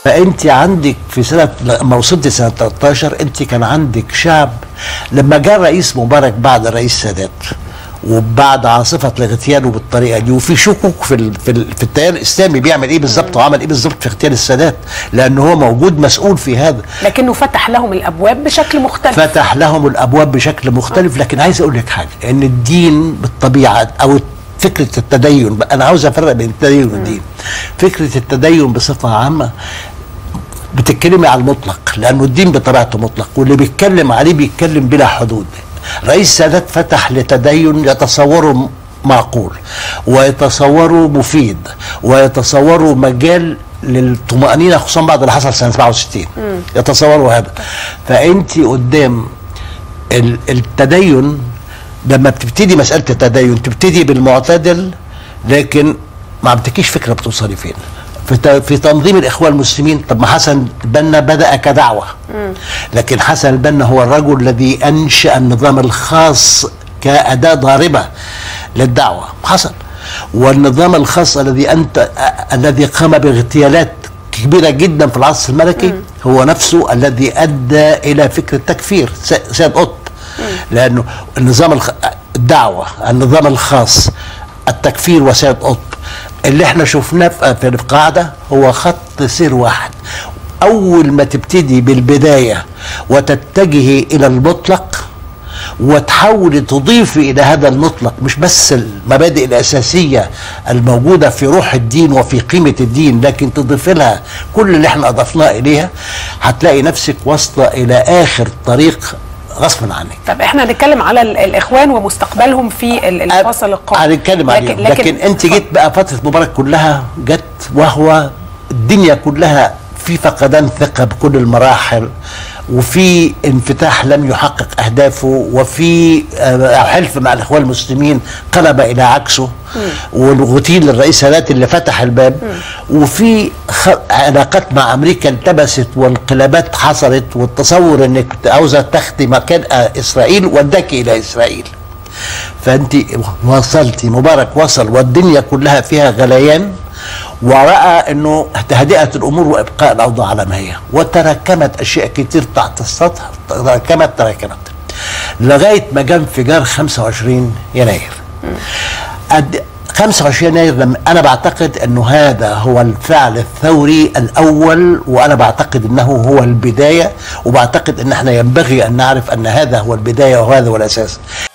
فانت عندك في سنه لما وصلت سنه 13 انت كان عندك شعب. لما جاء الرئيس مبارك بعد الرئيس سادات وبعد عاصفه الاغتيال وبالطريقه دي، وفي شكوك في التيار الاسلامي بيعمل ايه بالظبط وعمل ايه بالظبط في اغتيال السادات، لان هو موجود مسؤول في هذا، لكنه فتح لهم الابواب بشكل مختلف. فتح لهم الابواب بشكل مختلف. لكن عايز اقول لك حاجه، ان الدين بالطبيعه او فكره التدين، انا عاوز افرق بين التدين والدين. فكره التدين بصفه عامه بتتكلمي على المطلق، لانه الدين بطبيعته مطلق، واللي بيتكلم عليه بيتكلم بلا حدود. رئيس سادات فتح لتدين يتصوره معقول ويتصوره مفيد ويتصوره مجال للطمأنينة، خصوصا بعد اللي حصل سنة 67 يتصوروا هذا. فأنت قدام التدين، لما بتبتدي مسألة التدين تبتدي بالمعتدل، لكن ما عندكيش فكرة بتوصلي فين. في تنظيم الإخوان المسلمين، طب ما حسن البنا بدأ كدعوة، لكن حسن البنا هو الرجل الذي أنشأ النظام الخاص كأداة ضاربة للدعوة حسن، والنظام الخاص الذي قام باغتيالات كبيرة جدا في العصر الملكي هو نفسه الذي أدى إلى فكرة تكفير سيد قطب، لأنه الدعوة، النظام الخاص، التكفير وسيد قطب اللي احنا شفناه في القاعدة هو خط سير واحد. أول ما تبتدي بالبداية وتتجهي إلى المطلق وتحاولي تضيفي إلى هذا المطلق مش بس المبادئ الأساسية الموجودة في روح الدين وفي قيمة الدين، لكن تضيفي لها كل اللي احنا أضفناه إليها، هتلاقي نفسك واصلة إلى آخر طريق غصبا عنك. طب احنا هنتكلم على الاخوان ومستقبلهم في الفصل القادم، هنتكلم عليهم. لكن انت جيت بقى فتره مبارك كلها جت وهو الدنيا كلها في فقدان ثقه بكل المراحل، وفي انفتاح لم يحقق اهدافه، وفي حلف مع الاخوان المسلمين قلب الى عكسه، والغتيل للرئيس سادات اللي فتح الباب، وفي علاقات مع امريكا التبست وانقلابات حصلت، والتصور انك عاوزه تاخدي مكان اسرائيل وداكي الى اسرائيل. فانت وصلتي، مبارك وصل والدنيا كلها فيها غليان، ورأى انه تهدئة الامور وابقاء الاوضاع على ما هي، وتراكمت اشياء كتير تحت السطح، تراكمت لغايه ما جاء انفجار 25 يناير. 25 يناير لما انا بعتقد انه هذا هو الفعل الثوري الاول، وانا بعتقد انه هو البدايه، وبعتقد ان احنا ينبغي ان نعرف ان هذا هو البدايه وهذا هو الاساس.